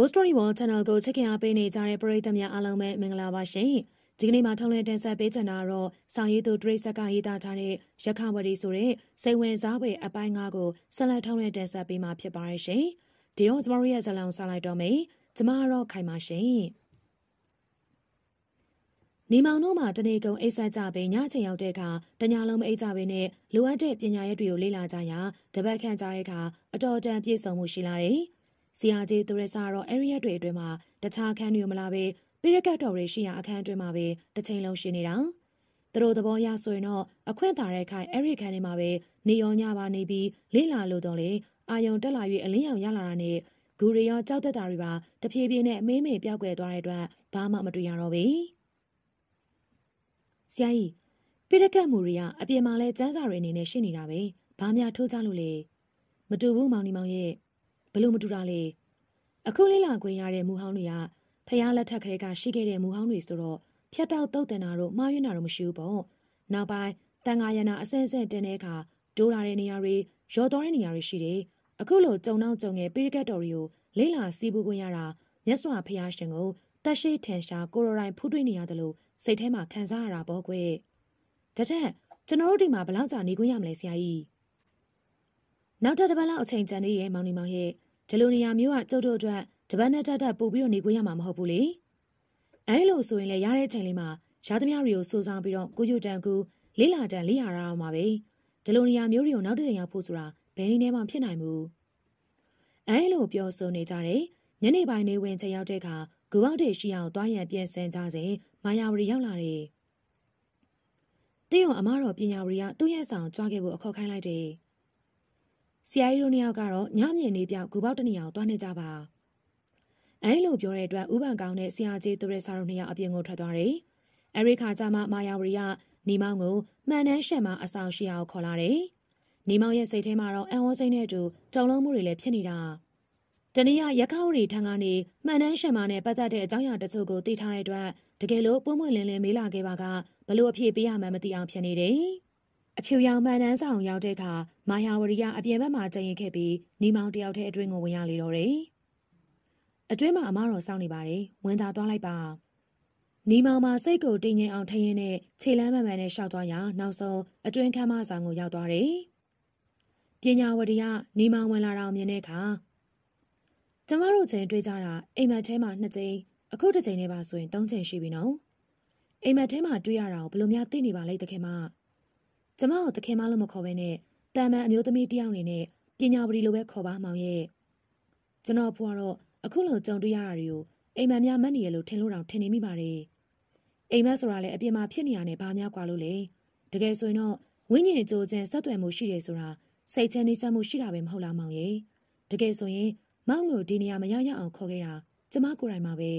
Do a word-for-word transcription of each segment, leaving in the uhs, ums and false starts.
Ghost Story World Channel ကိုချစ်ခင်အားပေးနေကြတဲ့ပရိသတ်များအားလုံးပဲမင်္ဂလာပါရှင်။ဒီကနေ့မှာထုတ်လွှင့်တင်ဆက်ပေးချင်တာကတော့ဆောင်းရည်သူတရိတ်ဆက်ကရေးသားထားတဲ့ရခဝတီဆိုတဲ့စိတ်ဝင်စားဖွယ်အပိုင်းငါးကိုဆက်လက်ထုတ်လွှင့်တင်ဆက်ပေးမှာဖြစ်ပါရဲ့ရှင်။ဒီတော့ကျမတို့ရဲ့ဇာတ်လမ်းကိုစလိုက်တော့မယ်။ကျမကတော့ခိုင်ပါရှင်။နေမောင်တို့မှာတနေ့ကုန်အိတ်ဆက်ကြပြီးညချိန်ရောက်တဲ့အခါတညာလုံးမအိတ်ကြဘဲနဲ့လိုအပ်တဲ့ပညာရပ်တွေကိုလေ့လာကြရာတပတ်ခန့်ကြာတဲ့အခါအတော်တန်ပြည့်စုံမှုရှိလာတယ်။စီယာဂျီသူရစာတော့ area တွေအတွင်းမှာတခြားအခန်းတွေမလာပဲပိရကတ်တော်တွေရှိရာအခန်းအတွင်းမှာပဲတစ်ချိန်လုံးရှိနေတာသူတို့သဘောရဆိုရင်တော့အခွင့်သာတဲ့ခိုင်အဲ့ဒီခန်းထဲမှာပဲနေရောညပါနေပြီးလေးလာလို့တော့လေအာယုံတက်လာ၍အလင်းရောင်ရလာတာနဲ့ဂူရီရောကြောက်သက်တာတွေပါတဖြည်းဖြည်းနဲ့အမေးမေပြောက်ကွယ်သွားတဲ့အတွက်ဘာမှမတွေ့ရတော့ဘူးဆရာကြီးပိရကတ်မူရီကအပြင်မှာလဲစမ်းစာတွေအနေနဲ့ရှင်းနေတာပဲဘာများထိုးကြလို့လဲမတူဘူးမောင်နီမောင်ရဲ့ဘလို့မတူတာလဲအခုလေးလာခွင့်ရတဲ့မူဟောင်းတွေကဖျားလက်ထက်ကလေးကရှိခဲ့တဲ့မူဟောင်းတွေဆိုတော့ဖြတ်တောက်တုတ်တင်တာတို့မှားယွင်းတာတို့မရှိဘူးပေါ့နောက်ပိုင်းတန်ဃာယနာအစင်းစင်းတင်တဲ့အခါဒိုးလာတဲ့နေရာတွေရော်တော်တဲ့နေရာတွေရှိတယ်အခုလိုကြုံတော့ကြုံငယ်ပိရကတ်တော်တွေကိုလေးလာစီးပူခွင့်ရတာမြတ်စွာဘုရားရှင်ကိုတက်ရှိထန်ရှာကိုရိုရိုင်းဖူးတွေ့နေရတယ်လို့စိတ်ထဲမှာခံစားရတာပေါ့ကွဒါချက်ကျွန်တော်တို့ဒီမှာဘလောက်ကြာနေခွင့်ရမလဲဆရာကြီးနောက်တစ်ပတ်လောက်အချိန်ကျန်သေးရဲ့မောင်နီမောင်ရဲ့ဒီလိုနေရာမျိုးကကျုပ်တို့အတွက်တပတ်နဲ့တက်တက်ပို့ပြီးတော့နေခွင့်ရမှာမဟုတ်ဘူးလေအဲလိုဆိုရင်လည်းရတဲ့အချိန်လေးမှာရာသမျှတွေကိုစိုးစားပြီးတော့ကိုယူတန်ကူလေးလာတန်လေးရတာအောင်ပါပဲဒီလိုနေရာမျိုးတွေကိုနောက်တစ်ချိန်ရောက်ဖို့ဆိုတာဘယ်နည်းနဲ့မှဖြစ်နိုင်ဘူးအဲလိုပြောဆိုနေကြတယ်ညနေပိုင်းနေဝင်ချိန်ရောက်တဲ့အခါဂူပေါက်တွေရှိအောင်သွားရန်ပြင်ဆင်ကြစဉ်မာယာဝရီရောက်လာတယ်တင်းရောအမတော်ပညာဝရီကသူ့ရဲ့ဆောင်ကြွားခဲ့ဖို့အခေါ်ခိုင်းလိုက်တယ်ဆရာကြီးတို့နှစ်ယောက်ကတော့ညမြင်နေပြောက်ဂူပေါက်တနေရာကိုသွားနေကြပါအဲလိုပြောတဲ့အတွက်ဥပန်ကောင်းတဲ့ဆရာကြီးသူရဲ့စာရုံနှစ်ယောက်အပြင်ကိုထွက်သွားတယ်။အဲဒီခါကျမှမာယာဝရီကနေမောင်ကိုမှန်တမ်းရှက်မှအဆောင်ရှိအောင်ခေါ်လာတယ်။နေမောင်ရဲ့စိတ်ထဲမှာတော့အံ့ဩစိတ်နဲ့အတူတုန်လှုပ်မှုတွေလည်းဖြစ်နေတာ။တနည်းရခဝရီထံကနေမှန်တမ်းရှက်မှနဲ့ပတ်သက်တဲ့အကြောင်းအရာတချို့ကိုသိထားတဲ့အတွက်တကယ်လို့ပုံမှန်လင်းလင်းမေးလာခဲ့ပါကဘလို့အဖြစ်ပေးရမှန်းမသိအောင်ဖြစ်နေတယ်။အဖြူရောင်မှန်တမ်းဆောင်ရောက်တဲ့အခါမာယာဝရီကအပြင်ဘက်မှာကျရင်ခဲ့ပြီးနေမောင်တယောက်တည်းအတွင်းကိုဝင်ရလေတော့တယ်။အတွင်းမှာအမတော်စောင့်နေပါတယ်ဝင်သာသွားလိုက်ပါနီမောင်မှာစိတ်ကိုတင်းငင်အောင်ထင်းရင်းနဲ့ခြေလမ်းမှန်မှန်နဲ့ရှောက်သွားရာနောက်ဆုံးအတွင်းခမ်းမဆောင်ကိုရောက်သွားတယ်ပညာဝတီကနီမောင်ဝင်လာတာမြင်တဲ့အခါကျမတို့ချင်းတွေ့ကြတာအိမ်မက်ထဲမှာနှစ်ကြိမ်အခုတစ်ကြိမ်နဲ့ပါဆိုရင်သုံးကြိမ်ရှိပြီနော်အိမ်မက်ထဲမှာတွေ့ရတာကိုဘယ်လိုများသိနေပါလဲတခင်မကျမတို့တခင်မလို့မခေါ်ဘဲနဲ့တန်မန်အမျိုးသမီးတယောက်အနေနဲ့ပညာဝတီလိုပဲခေါ်ပါမောင်ရဲ့ကျွန်တော်ဖွာတော့အခုလိုကြုံတွေ့ရတာတွေကိုအိမ်မက်များမတ်နေရလို့ထင်လို့တောင်ထင်နေမိပါတယ်အိမ်မက်ဆိုတာလည်းအပြင်မှာဖြစ်နေရတဲ့ဘာများกว่าလို့လေတကယ်ဆိုရင်တော့ဝိညာဉ်ကြိုးခြင်းဆက်သွယ်မှုရှိတယ်ဆိုတာစိတ်ချမ်းနေစမှုရှိတာပဲမဟုတ်လားမောင်ရဲ့တကယ်ဆိုရင်မောင်ကိုဒီနေရာမရောက်ရအောင်ခေါ်ခဲ့တာကျမကိုယ်တိုင်ပါပဲ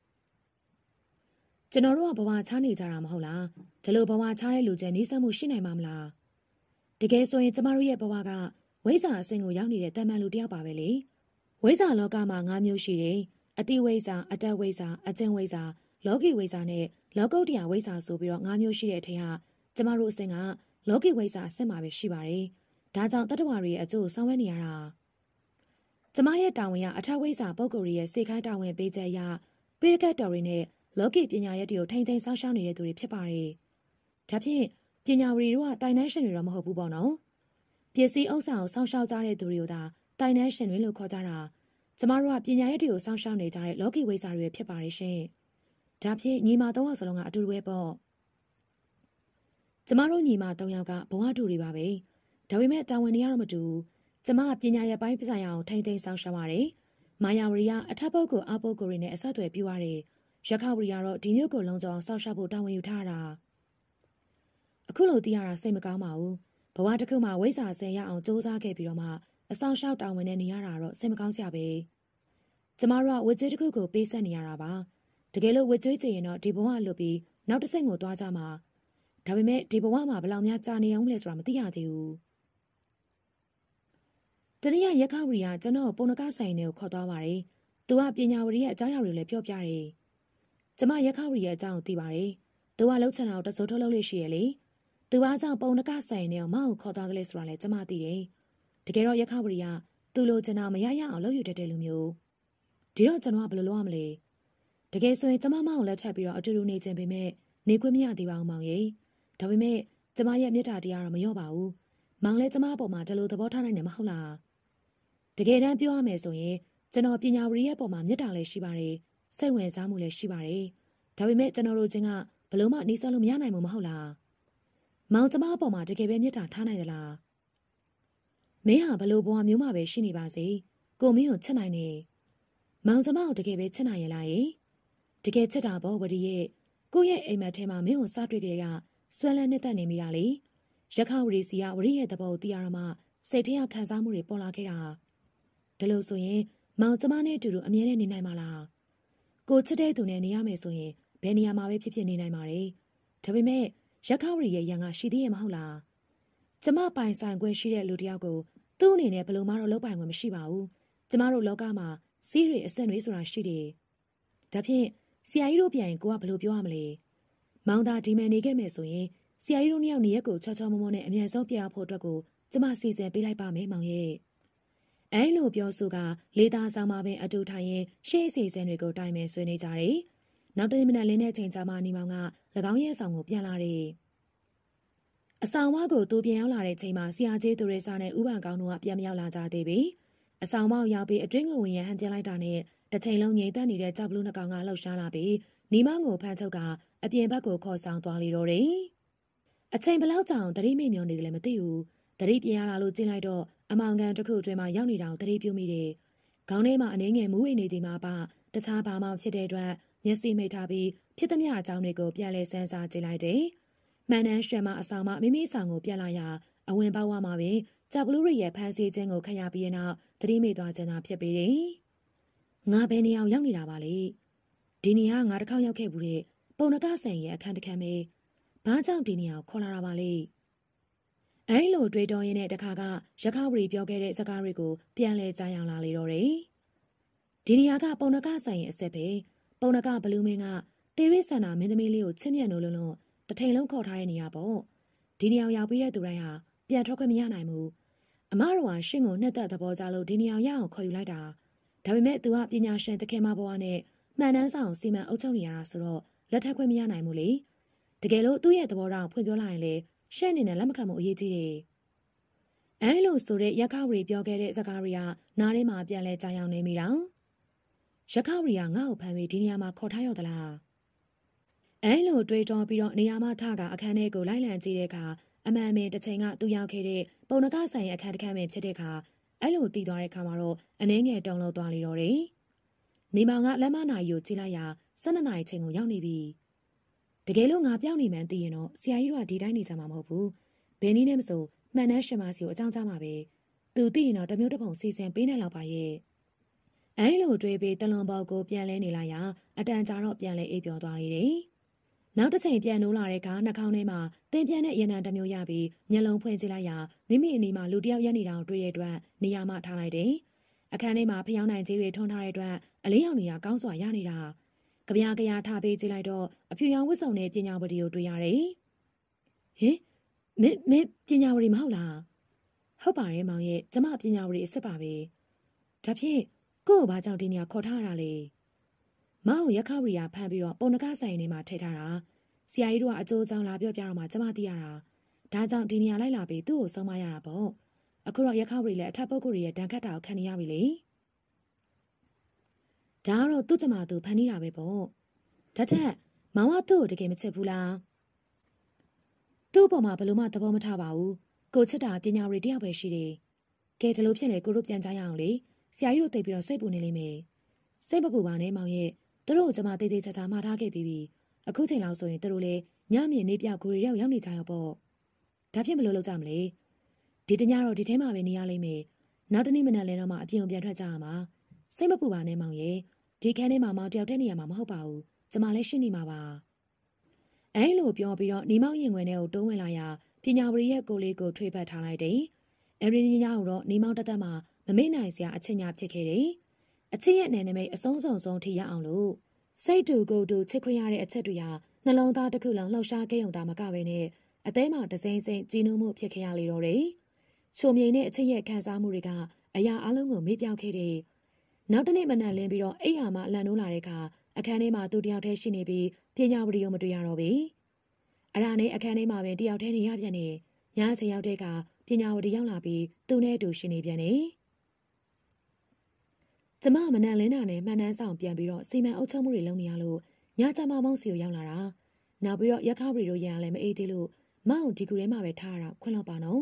ကျွန်တော်တို့ကဘဝချားနေကြတာမဟုတ်လားဒီလိုဘဝချားတဲ့လူချင်းနေစမှုရှိနိုင်မှာမလားတကယ်ဆိုရင်ကျမတို့ရဲ့ဘဝကဝိဇ္ဇာအဆင့်ကိုရောက်နေတဲ့တမန်လူတယောက်ပါပဲလေဝိဇ္ဇာလောကမှာ၅မျိုးရှိတယ်အတိဝိဇ္ဇာအတ္တဝိဇ္ဇာအကျင့်ဝိဇ္ဇာလောကီဝိဇ္ဇာနဲ့လောကုတ္တရာဝိဇ္ဇာဆိုပြီးတော့၅မျိုးရှိတဲ့အထက်ဟာကျမတို့အဆင့်ကလောကီဝိဇ္ဇာအဆင့်မှာပဲရှိပါတယ်ဒါကြောင့်တတ္တဝါတွေရဲ့အကျိုးကိုဆောင်ရွက်နေရတာကျမရဲ့တာဝန်ကအထက်ဝိဇ္ဇာပုဂ္ဂိုလ်တွေရဲ့စေခိုင်းတာဝန်ပေးချက်အရပိရကတ်တော်တွေနဲ့လောကီပညာရပ်တွေကိုထိမ့်သိမ်းဆောက်ရှောက်နေတဲ့သူတွေဖြစ်ပါတယ်ဒါဖြင့်ပညာဝရီတို့ကတိုင်နန်းရှင်တွေတော့မဟုတ်ဘူးပေါ့နော်ပစ္စည်းဥစ္စာကိုဆောက်ရှောက်ကြတဲ့သူတွေကိုသာတိုင်နန်းရှင်တွေလို့ခေါ်ကြတာကျမတို့ကပညာရပ်တွေကိုစောင့်ရှောက်နေကြတဲ့လောကီဝိဇ္ဇာတွေဖြစ်ပါတယ်ရှင်။ဒါဖြင့်ညီမသုံးယောက်စလုံးကအတူတူပဲပေါ့။ကျမတို့ညီမသုံးယောက်ကဘဝတူတွေပါပဲ။ဒါပေမဲ့တာဝန်တွေကတော့မတူဘူး။ကျမကပညာရပ်ပိုင်းဆိုင်ရာကိုထိမ့်သိမ်းစောင့်ရှောက်ရတယ်။မာယာဝရီကအထက်ပုဂ္ဂိုလ်အပုဂ္ဂိုလ်တွေနဲ့အဆက်အသွယ်ပြုရတယ်။ရခဝရီကတော့ဒီမျိုးကိုလုံးစုံအောင်စောင့်ရှောက်ဖို့တာဝန်ယူထားတာ။အခုလိုသိရတာစိတ်မကောင်းပါဘူး။ဘဝတစ်ခုမှာဝိဇ္ဇာဆင်ရအောင်စူးစမ်းခဲ့ပြီးတော့မှအဆောင်ရှောက်တာဝန်နဲ့နေရတာတော့စိတ်မကောင်းစရာပဲကျမတို့ကဝစ်ကျွေးတစ်ခုကိုပေးဆက်နေရတာပါတကယ်လို့ဝစ်ကျွေးကြရင်တော့ဒီဘဝလွတ်ပြီးနောက်တစ်ဆင့်ကိုသွားကြမှာဒါပေမဲ့ဒီဘဝမှာဘယ်လောက်များကြာနေအောင်လဲဆိုတာမသိရသေးဘူးတနည်းရက်ခဝရီကကျွန်တော်ပုံနကဆိုင်တွေကိုခေါ်သွားပါတယ်သူကပညာဝရီရဲ့အကြောင်းအရာတွေလည်းပြောပြတယ်ကျမရက်ခဝရီရဲ့အကြောင်းကိုသိပါတယ်သူကလှုပ်ချင်တာကိုတစိုးထုတ်လုပ်လို့ရှိရလေသူကကြောင့်ပုံနကဆိုင်တွေကိုမောက်ကိုခေါ်သွားတယ်လေဆိုတာလည်းကျမသိတယ်တကယ်တော့ရက်ခဝရီကသူ့လိုချင်တာမရရအောင်လုပ်ယူတတ်တဲ့လူမျိုးဒဒီတော့ကျွန်တော်ကဘယ်လိုလုပ်ရမလဲတကယ်ဆိုရင်ကျမမောင်လက်ထပ်ပြီးတော့အတူတူနေခြင်းပေမဲ့နေခွင့်မရသေးပါဘူးမောင်ရေဒါပေမဲ့ကျမရဲ့မြတ်တာတရားတော့မလျော့ပါဘူးမောင်လည်းကျမအပေါ်မှာဒီလိုသဘောထားနိုင်တယ်မဟုတ်လားတကယ်တမ်းပြောရမယ်ဆိုရင်ကျွန်တော်ပညာဝရီရဲ့အပေါ်မှာမြတ်တာလည်းရှိပါတယ်စိတ်ဝင်စားမှုလည်းရှိပါတယ်ဒါပေမဲ့ကျွန်တော်တို့ချင်းကဘလို့မှနှီးစပ်လို့မရနိုင်ဘူးမဟုတ်လားမောင်ကျမအပေါ်မှာတကယ်ပဲမြတ်တာထားနိုင်သလားမင်းဟာဘလို့ဘဝမျိုးမှပဲရှိနေပါစေကိုမင်းကိုချစ်နိုင်နေမောင်ကျမကိုတကယ်ပဲချစ်နိုင်ရလားယတကယ်ချစ်တာပေါ့ဝရီရဲ့ကိုရဲ့အိမ်မက်ထဲမှာမင်းကိုစားတွေ့ကြရဆွဲလန်းနေတဲ့နေမိတာလေရခဝရီစီကဝရီရဲ့သဘောကိုသိရတော့မှစိတ်ထဲကခံစားမှုတွေပေါ်လာခဲ့တာဒါလို့ဆိုရင်မောင်ကျမနဲ့အတူတူအမြဲတမ်းနေနိုင်မှာလားကိုချစ်တဲ့သူနဲ့နေရမယ်ဆိုရင်ဘယ်နေရာမှာပဲဖြစ်ဖြစ်နေနိုင်ပါတယ်ဒါပေမဲ့ရခဝရီရဲ့ရန်ကရှိသေးရဲ့မဟုတ်လားကျမပိုင်ဆိုင်ခွင့်ရှိတဲ့လူတစ်ယောက်ကိုသူ့အနေနဲ့ဘယ်လိုမှတော့လုပ်ပိုင်ခွင့်မရှိပါဘူးကျမတို့လောကမှာစီးရီအဆင့်တွေဆိုတာရှိတယ်ဒါဖြင့်ဆရာကြီးတို့ပြန်ရင်ကိုကဘယ်လိုပြောရမလဲမောင်သာဒီမယ်နေခဲ့မယ်ဆိုရင်ဆရာကြီးတို့နှစ်ယောက်နေရက်ကိုချောချောမောမောနဲ့အမြန်ဆုံးပြဖို့အတွက်ကိုကျမစီစဉ်ပေးလိုက်ပါမယ်မောင်ရဲ့အဲလိုပြောဆိုကလေးသားဆောင်မှာပင်အတူထိုင်ရင်ရှေ့အစီအစဉ်တွေကိုတိုင်ပင်ဆွေးနွေးကြတယ်နောက်တနေ့မနက်လင်းတဲ့ချိန်ကျမှနေမောင်က၎င်းရဲ့ဆောင်ကိုပြန်လာတယ်အဆောင်ဝါကိုသူပြန်ရောက်လာတဲ့ချိန်မှာဆရာကြီးသူရိစာနဲ့ဥပန်ကောင်းတို့ကပြန်မရောက်လာကြသေးပြီအဆောင်မောက်ရောက်ပြီးအတွင်းကိုဝင်ရဟန်ပြန်လိုက်တာနဲ့တစ်ချိန်လုံးငြိမ်သက်နေတဲ့ကြောက်ဘလူးနှကောင်ကလှုပ်ရှားလာပြီးနီမောင်ကိုဖမ်းချုပ်ကအပြင်ဘက်ကိုခေါ်ဆောင်သွားလေတော့တယ်အချိန်ဘလောက်ကြောင်တတိမိမျောနေတယ်လည်းမသိဘူးတတိပြန်ရလာလို့ကျင်းလိုက်တော့အမောင်ကန်တစ်ခုအတွင်းမှာရောက်နေတာကိုတတိပြုမိတယ်ခေါင်းထဲမှာအနေငယ်မူးဝေနေသည်မှာပါတခြားဘာမှဖြစ်တဲ့အတွက်မျက်စိမိတ်ထားပြီးဖြစ်သမျှအကြောင်းတွေကိုပြန်လဲစမ်းစားကြည့်လိုက်တယ်မှန်တမ်းရှက်မအဆောင်မမိမိဆောင်ကိုပြန်လာရအဝင်ပေါက်ဝမှာပင်ကြောက်ဘလူးရရဲ့ဖမ်းဆီးခြင်းကိုခံရပြီးတဲ့နောက်တတိမိသွားခြင်းသာဖြစ်ပေတယ်ငါဘယ်နေရာရောက်နေတာပါလဲဒီနေရာငါတစ်ခေါက်ရောက်ခဲ့ဘူးတဲ့ပုံနကဆိုင်ရဲ့အခန်းတစ်ခန်းပဲဘာကြောင့်ဒီနေရာကိုခေါ်လာတာပါလဲအဲလိုတွေးတောရင်းတဲ့တခါကရခဝရီပြောခဲ့တဲ့စကားတွေကိုပြန်လဲကြားရောက်လာလေတော့တယ်ဒီနေရာကပုံနကဆိုင်ရဲ့အဆက်ပဲပုံနကဘလူးမင်းကတေရိဆန္ဒမင်းသမီးလေးကိုချစ်မြတ်လို့လို့တထိန်လုံးခေါ်ထားတဲ့နေရာပေါ့ဒီနေရာရောက်ပြီးတဲ့သူတိုင်းဟာပြန်ထွက်ခွင့်မရနိုင်ဘူးအမတော်ကရှင့်ကိုနှက်သက်သဘောကြလို့ဒီနေရာရအောင်ခေါ်ယူလိုက်တာဒါပေမဲ့သူကပညာရှင်တခင်မဘွားနဲ့မှန်တမ်းဆောင်စီမံအုပ်ချုပ်နေရတာဆိုတော့လက်ထပ်ခွင့်မရနိုင်ဘူးလေတကယ်လို့သူ့ရဲ့သဘောထားဖွင့်ပြောလိုက်ရင်လေရှင့်အနေနဲ့လက်မခံမှုအရေးကြီးတယ်အဲလိုဆိုတဲ့ရခဝရီပြောခဲ့တဲ့စကားတွေကနားထဲမှာပြန်လဲကြားရောက်နေမိတာရခဝရီကငါ့ကိုဖမ်းပြီးဒီနေရာမှာခေါ်ထားရသလားအဲလိုတွေးတောပြီးတော့နေရာမှာထကအခန်းထဲကိုလိုက်လံကြည့်တဲ့အခါအမှန်အင်တစ်ချိန်ကသူရောက်ခဲ့တဲ့ပုံနကဆိုင်ရဲ့အခန်းတစ်ခန်းပဲဖြစ်တဲ့အခါအဲလိုတည်သွားတဲ့အခါမှာတော့အနှဲငယ်တုံလို့သွားလေတော့တယ်နေမောင်ကလက်မနာရီကိုကြည့်လိုက်ရာ၁၂နာရီချိန်ကိုရောက်နေပြီတကယ်လို့ငါပြောင်းနေမှန်းသိရင်တော့ဆရာကြီးတို့ကဒီတိုင်းနေကြမှာမဟုတ်ဘူးဘယ်နည်းနဲ့မဆိုမှန်တမ်းရှင်မစီကိုအကြောင်းကြားမှာပဲသူသိရင်တော့တမျိုးတစ်ပုံစီစဉ်ပေးနိုင်လောက်ပါရဲ့အဲလိုတွေးပြီးတလွန်ပေါကိုပြန်လဲနေလိုက်ရာအတန်ကြာတော့ပြန်လဲအိပ်ပျော်သွားလေတယ်နောက်တစ်ချိန်ပြန်နိုးလာတဲ့အခါနှာခေါင်းထဲမှာတင်ပြန်တဲ့ရနံတစ်မျိုးရပြီးမျက်လုံးဖွင့်ကြည့်လိုက်ရာမိမိအနီးမှာလူတစ်ယောက်ရက်နေတာကိုတွေ့ရတဲ့အတွက်နေရာမှထားလိုက်တယ်အခန်းထဲမှာဖျောင်းနိုင်ကြီးတွေထွန်းထားတဲ့အတွက်အလေးရောင်တွေကကောင်းစွာရနေတာကြပြားကြရာထားပေးကြည့်လိုက်တော့အဖြူရောင်ဝတ်စုံနဲ့ပညာဝတီကိုတွေ့ရတယ်ဟင်မင်းမင်းပညာဝတီမဟုတ်လားဟုတ်ပါတယ်မောင်ရဲ့ကျမပညာဝတီအစ်စ်ပါပဲဒါဖြင့်ကို့ကိုဘာကြောင့်ဒီနေရာခေါ်ထားရတာလဲမောင်ရခဝရီယာဖမ်းပြီးတော့ပုံနကဆိုင်နေမှာထည့်ထားတာဆရာကြီးတို့ကအကျိုးအကြောင်းလာပြောပြတော့မှကျမသိရတာဒါကြောင့်ဒီနေရာလိုက်လာပြီးသူ့ကိုဆုံးမရတာပေါ့အခုတော့ရခဝရီလည်းအထက်ပုဂ္ဂိုလ်ရဲ့ဒဏ်ခတ်တာကိုခံနေရပြီလေဒါကတော့သူ့ကျမသူဖမ်းနေတာပဲပေါ့ဒါချက်မောင်ကသူ့ကိုတကယ်မချစ်ဘူးလားသူ့အပေါ်မှာဘလို့မှသဘောမထားပါဘူးကိုချစ်တာပညာဝရီတယောက်ပဲရှိတယ်ကဲဒီလိုဖြစ်နေကိုတို့ပြန်ကြရအောင်လေဆရာကြီးတို့သိပြီးတော့စိတ်ပူနေလိမ့်မယ်စိတ်မပူပါနဲ့မောင်ရဲ့သူတို့ကျမတေးသေးချာချာမှားထားခဲ့ပြီးပြီအခုချိန်လောက်ဆိုရင်သူတို့လည်းညမြင်နေပြောက်ကိုရီရောက်ရောက်နေကြရောပေါ့ဒါဖြစ်မလို့လုပ်ကြမလဲဒီတညတော့ဒီထဲမှာပဲနေရလိမ့်မယ်နောက်တနေ့မနက်လင်းတော့မှအပြင်ကိုပြန်ထွက်ကြရမှာစိတ်မပူပါနဲ့မောင်ရဲ့ဒီခန်းထဲမှာမောင်တယောက်တည်းနေရမှာမဟုတ်ပါဘူးကျမလည်းရှင်းနေမှာပါအဲလိုပြောပြီးတော့နေမောင်ရင်ခွင်ထဲကိုတုံးဝင်လာရာပညာဝရီရဲ့ကိုလေးကိုထွေးပတ်ထားလိုက်တယ်အဲဒီညကိုတော့နေမောင်တသက်မှာမမေ့နိုင်စရာအချင်းညာဖြစ်ခဲ့တယ်အချင်းရဲ့နယ်နိမိတ်အဆုံးစုံဆုံးထိရအောင်လို့စိတ်တူကိုယ်တူချစ်ခွင့်ရတဲ့အချက်တွေဟာနှလုံးသားတစ်ခုလုံးလှောက်ရှားခဲ့ုံသာမကပဲနဲ့အသေးမှတစိမ့်စိမ့်ကြီးနှုံမှုဖြစ်ခဲ့ရလေတော့တယ်။ချိုမြိန်တဲ့အချက်ရဲ့ခံစားမှုတွေကအရာအလုံးကိုမေ့ပြောက်ခဲ့တဲ့နောက်တနေ့မနက်လင်းပြီးတော့အိမ်ယာမှာအလံနိုးလာတဲ့အခါအခန်းထဲမှာသူတယောက်တည်းရှိနေပြီးပညာဝရီကိုမတွေ့ရတော့ဘူးအဲ့ဒါနဲ့အခန်းထဲမှာပဲတယောက်တည်းနေရပြန်နေညအချိန်ရောက်တဲ့အခါပညာဝရီရောက်လာပြီးသူနဲ့အတူရှိနေပြန်နေကျမမနက်လင်းတာနဲ့မှန်တမ်းဆောင်ပြန်ပြီးတော့စီမံအုပ်ချုပ်မှုတွေလုပ်နေရလို့ညချမမောင်းစီကိုရောက်လာတာနောက်ပြီးတော့ရက်ခါဝရီတို့ရန်လည်းမအေးသေးလို့မအောင်ဒီကူထဲမှာပဲထားရတာခွင့်တော့ပါနော်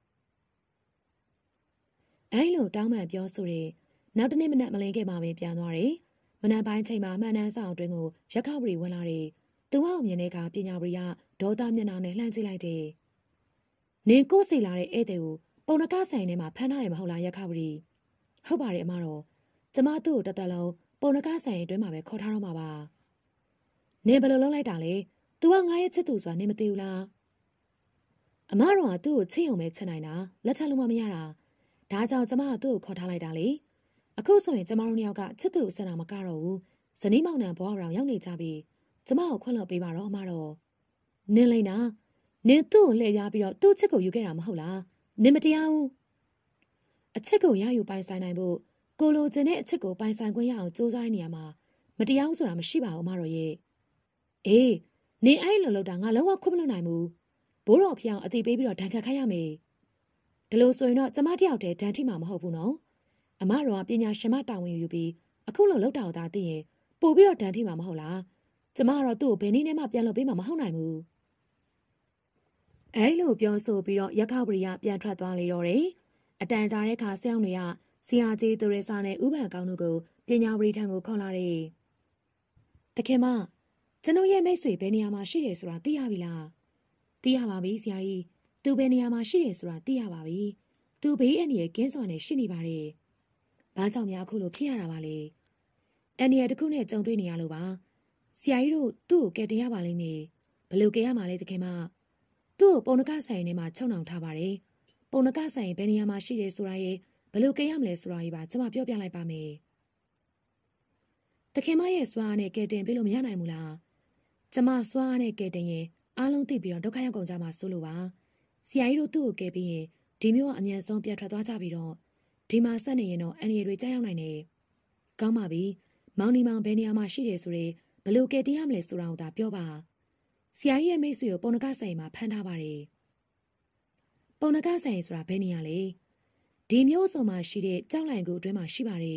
အဲ့လိုတောင်းပန်ပြောဆိုတဲ့နောက်တနေ့မနက်မလင်းခဲ့မှပဲပြန်သွားတယ်မနက်ပိုင်းချိန်မှာမှန်တမ်းဆောင်အတွင်းကိုရက်ခဝရီဝင်လာတယ်သူ့အောင်မြင်တဲ့အခါပညာဝရီကဒေါသမျက်နှာနဲ့လှမ်းကြည့်လိုက်တယ်နေကိုစီလာတဲ့ဧည့်သည်ကိုပုံနကဆိုင်ထဲမှာဖမ်းထားတယ်မဟုတ်လားရက်ခဝရီဟုတ်ပါတယ်အမတော်ကျမသူ့ကိုတသက်လုံးပုံနကဆိုင်အတွင်းမှာပဲခေါ်ထားတော့မှာပါနေဘယ်လိုလုပ်လိုက်တာလဲသူကငါရဲ့ချစ်သူဆိုတာနေမသိဘူးလားအမတော်ကသူ့ကိုချစ်ုံပဲချစ်နိုင်တာလက်ထပ်လို့မမရတာဒါကြောင့်ကျမကသူ့ကိုခေါ်ထားလိုက်တာလေအခုဆိုရင်ကျမတို့နှစ်ယောက်ကချစ်သူကိုဆက်တာမကတော့ဘူးဇနီးမောင်နှံဘွားတော်ရောက်နေကြပြီကျမကိုခွင့်လွှတ်ပေးပါတော့အမတော်နင်းလိုက်နာနင်းသူ့ကိုလှည့်ပြားပြီးတော့သူ့ချစ်ကိုယူခဲ့တာမဟုတ်လားနင်းမတရားဘူးအချစ်ကိုရယူပိုင်ဆိုင်နိုင်ဖို့ကိုလိုချင်တဲ့အချစ်ကိုပိုင်ဆိုင်ခွင့်ရအောင်စူးစမ်းနေရမှာမတရားဘူးဆိုတာမရှိပါဘူးအမတော်ရဲ့အေးနင်းအဲ့လိုလုပ်တာငါလုံးဝခွင့်မလွှတ်နိုင်ဘူးဘိုးတော်ဖျောင်းအတိပေးပြီးတော့ဒဏ်ခတ်ခိုင်းရမယ်ဒီလိုဆိုရင်တော့ကျမတယောက်တည်းဒဏ်ထိမှာမဟုတ်ဘူးနော်အမတော်ကပညာရှင်မတာဝန်ယူပြီးအခုလိုလောက်တာသာသိရင်ပို့ပြီးတော့ဒဏ်ထိမှာမဟုတ်လားကျမကတော့သူ့ကိုဘယ်နည်းနဲ့မှပြန်လုပ်ပေးမှာမဟုတ်နိုင်ဘူးအဲလိုပြောဆိုပြီးတော့ရက်ခဝရီကပြန်ထွက်သွားလေတော့တယ်အတန်ကြာတဲ့အခါဆရာတွေကဆရာကြီးသူရစာနဲ့ဥပန်ကောင်းတို့ကိုပညာဝရီထံကိုခေါ်လာတယ်တခင်မကျွန်တော်ရဲ့မိတ်ဆွေဘယ်နေရာမှာရှိတယ်ဆိုတာသိရပြီလားသိရပါပြီဆရာကြီးသူဘယ်နေရာမှာရှိတယ်ဆိုတာသိရပါပြီသူဘေးအန္တရာယ်ကင်းစွာနဲ့ရှိနေပါတယ်ဘာကြောင့်များအခုလိုဖြစ်ရတာပါလဲအန္တရာယ်တစ်ခုနဲ့ကြုံတွေ့နေရလို့ပါဆရာကြီးတို့သူ့ကိုကယ်တင်ရပါလိမ့်မယ်ဘယ်လိုကယ်ရမှာလဲတခင်မသူ့ကိုပုံနကဆိုင်ထဲမှာချုံနှောင်ထားပါတယ်ပုံနကဆိုင်ဘယ်နေရာမှာရှိတယ်ဆိုတာရဲ့ဘယ်လိုကယ်ရမလဲဆိုတာကြီးပါကျွန်မပြောပြလိုက်ပါမယ်တခင်မရဲ့စွာအားနဲ့ကယ်တင်ပေးလို့မရနိုင်ဘူးလားကျွန်မစွာအားနဲ့ကယ်တင်ရင်အားလုံးသိပြီးတော့ဒုက္ခရောက်ကုန်ကြမှာစိုးလို့ပါဆရာကြီးတို့သူ့ကိုကယ်ပြီးရင်ဒီမျိုးကအမြန်ဆုံးပြန်ထွက်သွားကြပြီးတော့ဒီမှာဆက်နေရင်တော့အန်ရီတွေကြောက်ရောက်နိုင်တယ်။ကောင်းပါပြီ။မောင်နီမောင်ဘယ်နေရာမှာရှိတယ်ဆိုရင်ဘလို့ကယ်တင်ရမလဲဆိုတာကိုသာပြောပါ။ဆရာကြီးရဲ့မိတ်ဆွေကိုပုံနကဆိုင်မှာဖမ်းထားပါတယ်။ပုံနကဆိုင်ဆိုတာဘယ်နေရာလဲ။ဒီမျိုးစုံမှာရှိတဲ့ကြောက်လိုင်ကူအတွင်းမှာရှိပါတယ်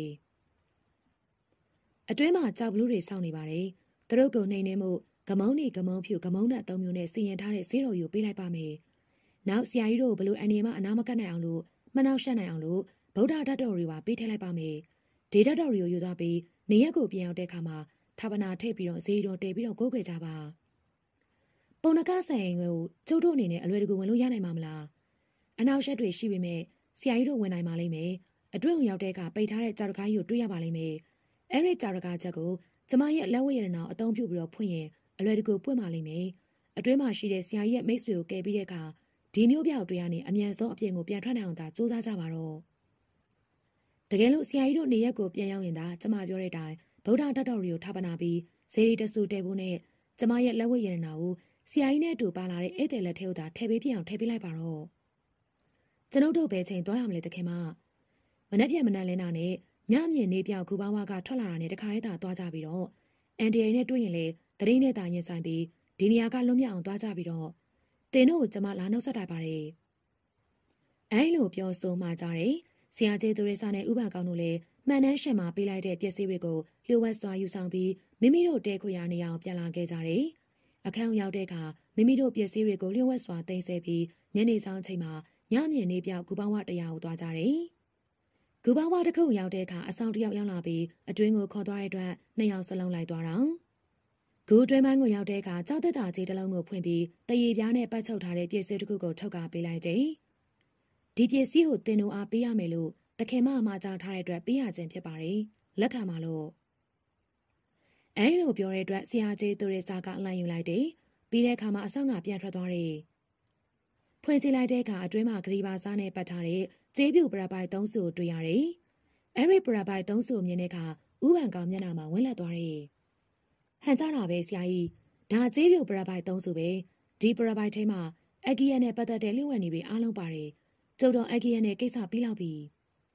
။အတွင်းမှာကြောက်ဘလူးတွေစောင့်နေပါတယ်။သူတို့ကိုနှိမ်နှင်းမှုဂမုံနေဂမုံဖြူဂမုံနဲ့သုံးမျိုးနဲ့စီရင်ထားတဲ့ဈေးတော်ယူပေးလိုက်ပါမယ်။နောက်ဆရာကြီးတို့ဘလို့အန်ရီမအနာမကတ်နိုင်အောင်လို့မနှောက်ယှက်နိုင်အောင်လို့ဗုဒ္ဓဓာတ်တော်တွေပါပေးထည့်လိုက်ပါမယ်။ဒေဓာတ်တော်တွေကိုယူသွားပြီးနေရက်ကိုပြန်ရောက်တဲ့အခါမှာထာပနာထိပ်ပြီးတော့ဈေးတော်တဲပြီးတော့ကိုးခွေကြပါ။ပုံနကဆိုင်ကိုကျုပ်တို့အနေနဲ့အလွယ်တကူဝင်လို့ရနိုင်မှာမလား။အနောက်ရှက်တွေရှိပေမဲ့ဆရာကြီးတို့ဝင်နိုင်ပါလိမ့်မယ်။အတွင်းကိုရောက်တဲ့အခါပိတ်ထားတဲ့ကြောက်တကားကြီးကိုတွေ့ရပါလိမ့်မယ်။အဲ့ဒီကြောက်တကားချက်ကိုကျမရဲ့လက်ဝဲရတနာအသုံးပြုပြီးတော့ဖွင့်ရင်အလွယ်တကူပွင့်ပါလိမ့်မယ်။အတွင်းမှာရှိတဲ့ဆရာကြီးရဲ့မိတ်ဆွေကိုကယ်ပြီးတဲ့အခါဒီမျိုးပြောက်တွေကနေအမြန်ဆုံးအပြင်ကိုပြန်ထွက်နိုင်အောင်သာစူးစမ်းကြပါတော့တကယ်လို့ဆရာကြီးတို့နေရက်ကိုပြန်ရောက်ရင်သာကျမပြောတဲ့အတိုင်းဗုဒ္ဓတတ်တော်တွေကိုထားပနာပြီးဇေဒီတဆူတဲဖို့နဲ့ကျမရဲ့လက်ဝဲရတနာကိုဆရာကြီးနဲ့အတူပါလာတဲ့ဧည့်သည်လက်ထဲကိုသာထည့်ပေးပြအောင်ထည့်ပေးလိုက်ပါတော့ကျွန်ုပ်တို့ဘယ်ချိန်သွားရမလဲတခင်မမနှက်ပြက်မနှက်လင်းတာနဲ့ညအမြင်နေပြောက်ဂူပေါင်းဝါကထွက်လာတာနဲ့တခါတည်းသာသွားကြပြီးတော့အန်တီရီနဲ့တွေ့ရင်လေတရင်းနဲ့သာရင်ဆိုင်ပြီးဒီနေရာကလွတ်မြောက်အောင်သွားကြပြီးတော့တင်တို့ကိုကျမလာနှုတ်ဆက်တိုက်ပါတယ်အဲလိုပြောဆိုမှကြတယ်ဆရာကြီးသူရိစာနဲ့ဥပကောင်းတို့လည်းမှန်တမ်းရှင်မှာပေးလိုက်တဲ့ပစ္စည်းတွေကိုလျှို့ဝှက်စွာယူဆောင်ပြီးမိမိတို့တဲခွေရနေအောင်ပြန်လာခဲ့ကြတယ်အခန်းရောက်တဲ့အခါမိမိတို့ပစ္စည်းတွေကိုလျှို့ဝှက်စွာတင်ဆက်ပြီးညနေဆောင်ချိန်မှာညမြင်နေပြောက်ဂူပေါင်းဝတရားကိုသွားကြတယ်ဂူပေါင်းဝတစ်ခုရောက်တဲ့အခါအဆောင်တစ်ယောက်ရောက်လာပြီးအတွင်းကိုခေါ်သွားတဲ့အတွက်နှစ်ယောက်စလုံးလိုက်သွားတော့ဂူတွင်းပိုင်းကိုရောက်တဲ့အခါကြောက်တက်တာကြီးတစ်လုံးကိုဖွင့်ပြီးတရေပြားနဲ့ပတ်ချုပ်ထားတဲ့ပစ္စည်းတစ်ခုကိုထုတ်ကာပေးလိုက်တယ်ဒီပစ္စည်းကိုတင်တို့အားပေးရမယ်လို့တခင်မအမကြားထားတဲ့အတွက်ပေးရခြင်းဖြစ်ပါတယ်လက်ခံပါလို့အဲလိုပြောတဲ့အတွက်ဆရာကြီးသူရိစာကအလိုက်ယူလိုက်တယ်ပြီးတဲ့အခါမှာအဆောင်ကပြန်ထွက်သွားတယ်ဖွင့်ကြည့်လိုက်တဲ့အခါအတွင်းမှာဂရီဘာစားနဲ့ပတ်ထားတဲ့ကျေးပြူပရပိုက်သုံးစုကိုတွေ့ရတယ်အဲဒီပရပိုက်သုံးစုမြင်တဲ့အခါဥပန်ကောင်မျက်နှာမှာဝင်လက်သွားတယ်ဟန်ကြတာပဲဆရာကြီးဒါကျေးပြူပရပိုက်သုံးစုပဲဒီပရပိုက်ထဲမှာအဂီယန်နဲ့ပတ်သက်တဲ့လျှို့ဝှက်နေပြီးအားလုံးပါတယ်ကျုပ်တော်အဂီယန်နဲ့ကိစ္စပြီးလောက်ပြီ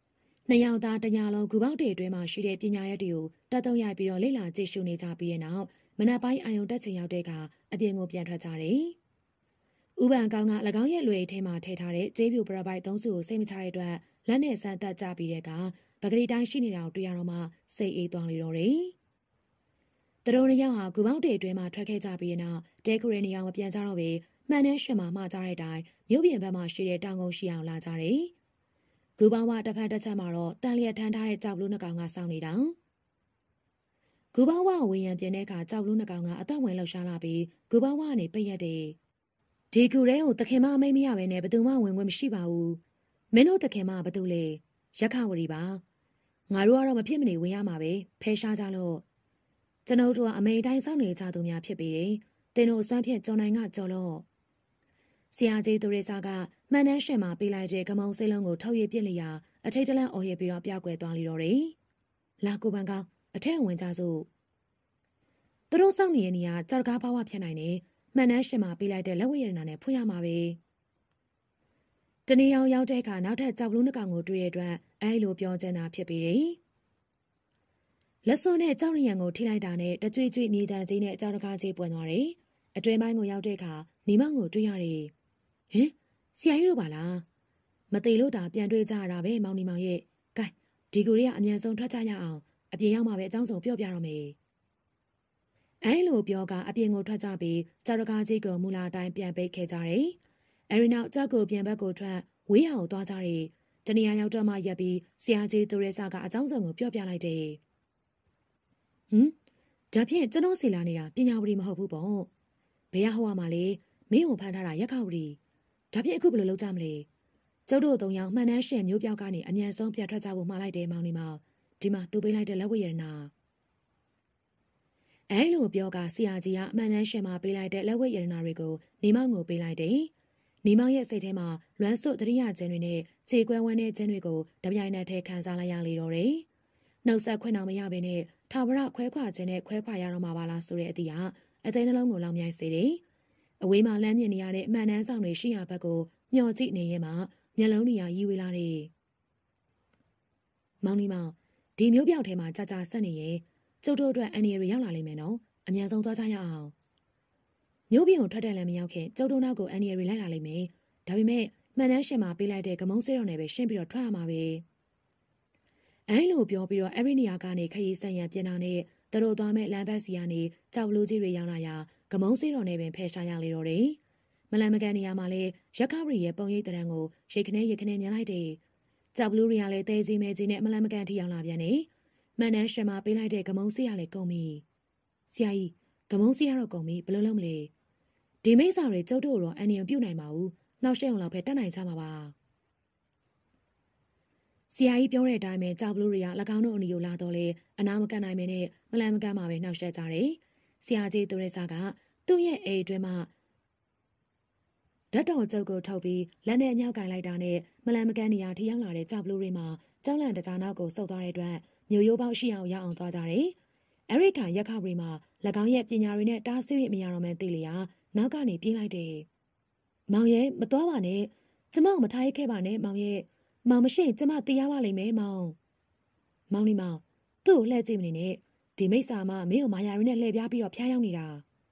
နှစ်ယောက်သားတညာလုံးဂူပေါက်တွေအတွင်းမှာရှိတဲ့ပညာရပ်တွေကိုတက်တုံးရိုက်ပြီးတော့လေ့လာကြည့်ရှုနေကြပြီးတဲ့နောက်မနက်ပိုင်းအာယုံတက်ချိန်ရောက်တဲ့ကအပြင်ကိုပြန်ထွက်ကြတယ်။ဥပန်ကောင်းက၎င်းရဲ့လွေထဲမှာထည့်ထားတဲ့ကျေးပြူပရပိုက်သုံးစုကိုစိတ်မချတဲ့အတွက်လက်နဲ့ဆန်းတက်ကြပြီးတဲ့ကပကတိတိုင်းရှိနေတာကိုတွေ့ရတော့မှစိတ်အေးသွားလေတော့တယ်။သူတို့နှစ်ယောက်ဟာဂူပေါက်တွေအတွင်းမှာထွက်ခဲ့ကြပြီးတဲ့နောက်တဲခူရဲနေအောင်မပြန်ကြတော့ပဲမှန်တဲ့ရှင်မှာမှားကြတဲ့အတိုင်းမြို့ပြင်ဘက်မှာရှိတဲ့တောင်ကုန်းရှိအောင်လာကြတယ်။ဂူပေါက်ဝတစ်ဖက်တစ်ချက်မှာတော့တန်လျက်ထမ်းထားတဲ့ကြောက်ဘလူးနှကောင်ကစောင်းနေတာ။ဂူပေါက်ဝဝေယံပြင်းတဲ့အခါကြောက်ဘလူးနှကောင်ကအသက်ဝင်လှောက်ရှားလာပြီးဂူပေါက်ဝကနေပိတ်ရက်တယ်။ဒီကူရဲကိုတခင်မအမိတ်မရပဲနဲ့ဘသူမှဝင်ခွင့်မရှိပါဘူး။မင်းတို့တခင်မဘသူလဲရက်ခဝရီပါ။ငါတို့ကတော့မဖြစ်မနေဝင်ရမှာပဲဖဲရှားကြလို့ကျွန်ုပ်တို့ကအမိတ်တိုင်းစောင့်နေကြသူများဖြစ်ပြီးတယ်။တင်တို့အစွမ်းဖြင့်ကြော်နိုင်ကကြော်လို့ဆရာကြီးသူရိစာကမှန်တမ်းရှင်မှာပေးလိုက်တဲ့ကမုံစိတ်လုံးကိုထုတ်ရပြစ်လျာအထိတ်တလန့်အော်ရပြီးတော့ပြောက်ကွယ်သွားလိတော့တယ်။လာကိုပန်ကောင်အထက်ဝင်ကြစို့သူတို့စောင့်နေတဲ့နေရာကြောက်ကားဘာဝဖြစ်နိုင်တယ်။မှန်တမ်းရှင်မှာပေးလိုက်တဲ့လက်ဝဲရတနာနဲ့ဖွင့်ရမှာပဲ။တနေအောင်ရောက်တဲ့အခါနောက်ထပ်ကြောက်ဘလူးနှကောင်ကိုတွေ့ရတဲ့အတွက်အဲလိုပြောချင်တာဖြစ်ပြီးတယ်။လက်စွပ်နဲ့ကြောက်ရံကိုထိလိုက်တာနဲ့တကြွကြွမြေတံကြီးနဲ့ကြောက်တကားကြီးပွင့်သွားတယ်။အတွင်းပိုင်းကိုရောက်တဲ့အခါနီမောင်ကိုတွေ့ရတယ်။ဟင်ဆရာကြီးတို့ပါလားမသေးလို့သာပြန်တွေ့ကြရတာပဲမောင်နီမောင်ရဲ့ကဲဒီကူတွေကအမြန်ဆုံးထွက်ကြရအောင်အပြင်ရောက်မှပဲအကြောင်းစုံပြောပြတော့မယ်အဲလိုပြောကအပြင်ကိုထွက်ကြပြီးကြောက်တကားကြီးကိုမူလာတိုင်းပြန်ပိတ်ခဲ့ကြတယ်အဲဒီနောက်ကြောက်ကိုပြန်ဘက်ကိုထွက်ဝေးအောင်သွားကြတယ်တနေရာရောက်တော့မှရက်ပြီးဆရာကြီးသူရဲစာကအကြောင်းစုံကိုပြောပြလိုက်တယ်ဟမ်ဒါဖြင့်ကျွန်တော်စီလာနေတာပညာဝရီမဟုတ်ဘူးပေါ့ဘယ်ရဟောရမှာလဲမင်းကိုဖမ်းထားတာရက်ခဝရီဒါဖြင့်အခုဘယ်လိုလုပ်ကြမလဲကျုပ်တို့သုံးယောက်မှန်တမ်းရှင်မျိုးပြောက်ကနေအမြန်ဆုံးပြန်ထွက်ကြဖို့မှားလိုက်တယ်မောင်နေမောင်ဒီမှာသူပေးလိုက်တဲ့လက်ဝဲရတနာအဲလိုပြောကဆရာကြီးကမှန်တမ်းရှင်မှာပေးလိုက်တဲ့လက်ဝဲရတနာတွေကိုနေမောင်ကိုပေးလိုက်တယ်နေမောင်ရဲ့စိတ်ထဲမှာလွမ်းစွတ်တရိယာခြင်းတွေနဲ့ခြေကွဲဝန်းတဲ့ခြင်းတွေကိုတပြိုင်နက်တည်းခံစားလိုက်ရလေတော့တယ်နှုတ်ဆက်ခွင့်အောင်မရဘဲနဲ့ထာဝရခွဲခွာခြင်းနဲ့ခွဲခွာရတော့မှာပါလားဆိုတဲ့အသည့်ကအသိနှလုံးကိုလောင်မြိုက်စေတယ်အဝေးမှာလမ်းမြင်နေရတဲ့အမှန်တမ်းဆောင်တွေရှိရာဘက်ကိုမျှော်ကြည့်နေရင်မှမျက်လုံးတွေရီဝေးလာတယ်။မောင်နီမောင်ဒီမျိုးပြောက်ထဲမှာကြာကြာဆက်နေရင်ကျုပ်တို့အတွက်အန်ရီရရောက်လာလိမ့်မယ်နော်။အမြန်ဆုံးသွားကြရအောင်။မျိုးပြင်ကိုထွက်တဲ့လည်းမရောက်ခင်ကျုပ်တို့နောက်ကိုအန်ရီရလိုက်လာလိမ့်မယ်။ဒါပေမဲ့မှန်တမ်းရှင်မှာပေးလိုက်တဲ့ကမုံစေးတော်နဲ့ပဲရှင်းပြီးတော့ထွက်ရမှာပဲ။အဲလိုပြောပြီးတော့အဲ့ဒီနေရာကနေခရီးဆက်ရန်ပြင်တာနဲ့သူတို့သွားမဲ့လမ်းဘက်စီကနေကြောက်လူကြီးတွေရောက်လာရာကမုံစေးတော်နဲ့ပင်ဖယ်ရှားရလေတော့တယ်။မလန်မကန်နေရာမှာလေရက်ခရီရဲ့ပုံရိပ်တရံကိုရိတ်ခနဲရိတ်ခနဲမြင်လိုက်တယ်။ကြောက်ဘလူးတွေကလည်းတဲကြီးမဲကြီးနဲ့မလန်မကန်ထိရောက်လာပြန်နေ။မှန်တမ်းရှင်မှာပေးလိုက်တဲ့ကမုံစေးရလေကုန်ပြီ။ဆရာကြီးကမုံစေးရတော့ကုန်ပြီဘယ်လိုလုပ်မလဲ။ဒီမိစ္ဆာတွေကျုပ်တို့တော့အန်နီယံပြုတ်နိုင်ပါဘူး။နောက်ရှက်အောင်လောက်ပဲတတ်နိုင်ကြမှာပါ။ဆရာကြီးပြောတဲ့အတိုင်းပဲကြောက်ဘလူးတွေက၎င်းတို့အနီကိုလာတော့လေအနာမကန်နိုင်မင်းနဲ့မလန်မကန်မှာပဲနှောက်ရှက်ကြတယ်။ဆရာကြီးသူရဲစာကသူ့ရဲ့အိမ်အတွင်းမှာဓာတ်တော်ကျုပ်ကိုထုတ်ပြီးလက်နဲ့အညောက်ကင်လိုက်တာနဲ့မလန်မကန်နေရာထိရောက်လာတဲ့ကြောက်ဘလူးတွေမှာကြောက်လန့်တကြားနောက်ကိုဆုတ်သွားတဲ့အတွက်မျိုးရိုးပေါက်ရှိအောင်ရအောင်သွားကြတယ်။အဲရိခါရက်ခရီမှာ၎င်းရဲ့ပညာတွေနဲ့တားဆီးရမရတော့မှန်းသိလျာနောက်ကနေပြေးလိုက်တယ်။မောင်ရဲ့မသွားပါနဲ့ကျမမထားရခဲ့ပါနဲ့မောင်ရဲ့မောင်မရှိကျမတေးရပါလိမ့်မယ်မောင်မောင်လေးမောင်သူ့ကိုလှည့်ကြည့်မနေနဲ့ဒီမိစ္ဆာမမင်းကိုမာယာရင်းနဲ့လှည့်ပြားပြီးတော့ဖျားရောက်နေတာ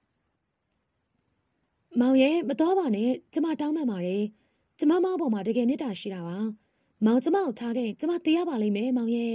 မောင်ရဲ့မတော်ပါနဲ့ကျမတောင်းပန်ပါတယ်ကျမမောင်ပေါ်မှာတကယ်မေတ္တာရှိတာပါမောင်ကျမကိုထားခဲ့ကျမတေးရပါလိမ့်မယ်မောင်ရဲ့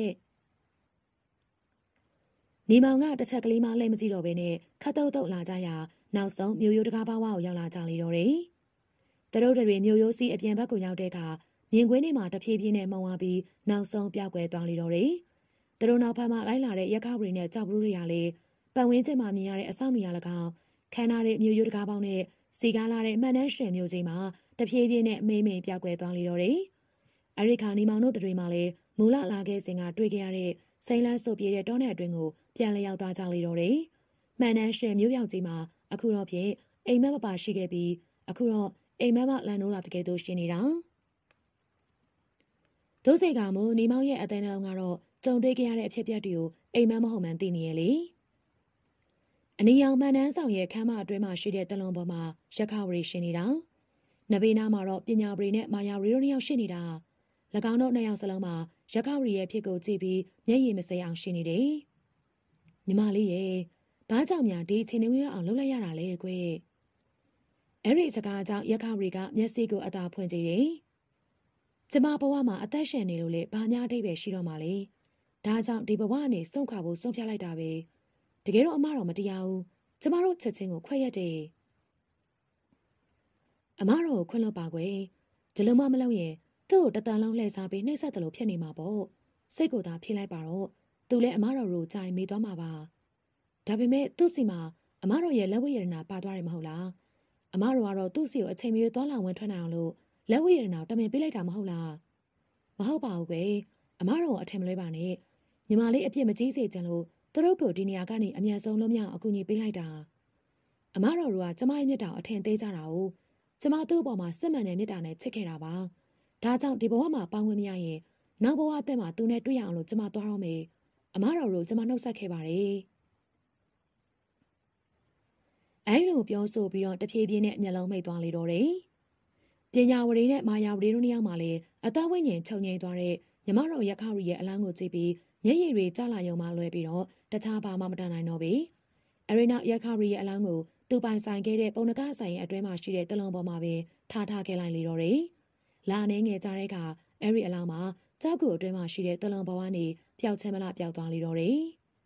နေမောင်ကတစ်ချက်ကလေးမှလှည့်မကြည့်တော့ဘဲနဲ့ခတ်တုတ်တုတ်လာကြရာနောက်ဆုံးမျိုးရိုးတကားပါဝါကိုရောက်လာကြလေတော့တယ်တရုတ်တွေမျိုးရိုးစီအပြင်ဘက်ကိုရောက်တဲ့အခါမြင်ကွင်းထဲမှာတဖြည်းဖြည်းနဲ့မှုံသွားပြီးနောက်ဆုံးပြောက်ကွယ်သွားလေတော့တယ်သူတို့နောက်ဖက်မှလိုက်လာတဲ့ရက်ခါပရီနဲ့ကြောက်ဘလူးတွေကလည်းပတ်ဝန်းကျင်မှာမြင်ရတဲ့အဆောက်အဦ၎င်းခန်းနာတဲ့မျိုးရိုးတကားပေါင်းနဲ့စီကားလာတဲ့အမှန်တမ်းရှင်မျိုးကြီးမှာတဖြည်းဖြည်းနဲ့မေးမေးပြောက်ကွယ်သွားလေတော့တယ်အရိခါနီမောင်တို့တွေမှလည်းမူလလာခဲ့စဉ်ကတွေ့ကြရတဲ့စိမ့်လန်းစုပ်ပြေးတဲ့တောနယ်အတွင်းကိုပြန်လျောက်သွားကြလေတော့တယ်မှန်တမ်းရှင်မျိုးပြောက်ကြီးမှာအခုတော့ဖြင့်အိမ်မက်မပါရှိခဲ့ပြီးအခုတော့အိမ်မက်မလန်နိုးလာတကယ်တော့ရှင်နေတာဒုစိတ်ကမို့နီမောင်ရဲ့အသေးနှလုံးကတော့ကြုံတွေ့ကြရတဲ့အဖြစ်အပျက်တွေကိုအိမ်မက်မဟုတ်မှန်းသိနေရလေအနီရောင်မှန်တန်းဆောင်ရဲ့ခမ်းမအတွင်းမှာရှိတဲ့တလုံးပေါ်မှာရက်ခဝရီရှင်နေတာနဘေးနာမှာတော့ပညာပရီနဲ့မာယာရီတို့နှစ်ယောက်ရှိနေတာ၎င်းတို့နှစ်ယောက်စလုံးမှာရခောက်ရီရဲ့ဖြစ်ကိုကြည့်ပြီးမျက်ရည်မစဲအောင်ရှိနေတယ်။ညီမလေးရဲ့ဘာကြောင့်များဒီအချိန်တွေအောင်လုပ်လိုက်ရတာလဲကွယ်။အဲ့ဒီစကားကြောင့်ရခောက်ရီကမျက်စိကိုအသာဖွင့်ကြည့်တယ်။ကျမဘဝမှာအသက်ရှင်နေလို့လေဘာများအတိတ်ပဲရှိတော့မှလေ။ဒါကြောင့်ဒီဘဝနဲ့စုံခါဖို့ဆုံးဖြတ်လိုက်တာပဲ။တကယ်တော့အမတော်မတရားဘူး။ကျမတို့ချက်ချင်းကိုခွဲရက်တယ်။အမတော်ကိုခွင့်လွှတ်ပါကွယ်။ဒီလိုမှမလုပ်ရင်သူ့ကိုတတန်လုံးလှည့်စားပြီးနှိမ့်ဆက်တယ်လို့ဖြစ်နေမှာပေါ့စိတ်ကိုသာဖြေလိုက်ပါတော့သူလည်းအမတော်ကိုကြိုင်မေးသွားမှာပါဒါပေမဲ့သူ့စီမှာအမတော်ရဲ့လက်ဝဲရတနာပါသွားတယ်မဟုတ်လားအမတော်ကတော့သူ့စီကိုအချိန်မီသွားလာဝင်ထွက်နိုင်အောင်လို့လက်ဝဲရတနာကိုတမင်ပေးလိုက်တာမဟုတ်လားမဟုတ်ပါဘူးကွယ်အမတော်ကိုအထင်မလွဲပါနဲ့ညီမလေးအပြစ်မကြီးစေချင်လို့သူတို့ကိုဒီနေရာကနေအမြန်ဆုံးလုံးမြောက်အကူအညီပေးလိုက်တာအမတော်ကကျမရဲ့မြတ်တာကိုအထင်သေးကြတာကိုကျမသူ့အပေါ်မှာစစ်မှန်တဲ့မြတ်တာနဲ့ချစ်ခဲ့တာပါဒါကြောင့်ဒီဘဝမှာပေါင်းဝင်မရရင်နောက်ဘဝအသက်မှာသူနဲ့တွေ့ရအောင်လို့ကျမသွားတော့မယ်အမတော်တို့ကျမနှုတ်ဆက်ခဲ့ပါတယ်အဲလိုပြောဆိုပြီးတော့တဖြည်းဖြည်းနဲ့မျက်လုံးမိတ်သွားလေတော့တယ်ပညာဝရီနဲ့မာယာဝရီတို့နှစ်ယောက်မှလည်းအသက်ဝိညာဉ်ချုပ်ငြိမ်သွားတဲ့ညီမတော်ရခရီရဲ့အလံကိုကြည့်ပြီးမျက်ရည်တွေကျလာရုံမှလွဲပြီးတော့တခြားဘာမှမတန်နိုင်တော့ပေအရီနာရခရီရဲ့အလံကိုသူပိုင်ဆိုင်ခဲ့တဲ့ပုံနကဆိုင်ရဲ့အတွဲမှာရှိတဲ့တလုံးပေါ်မှာပဲထားထားခဲ့လိုက်လေတော့တယ်လာနေငယ်ကြတဲ့အခါအဲ့ဒီအလောင်းမှာကြောက်ကူအတွင်းမှာရှိတဲ့တလုံးပေါ်ကနေပျောက်ချင်းမလားပျောက်သွားလေတော့တယ်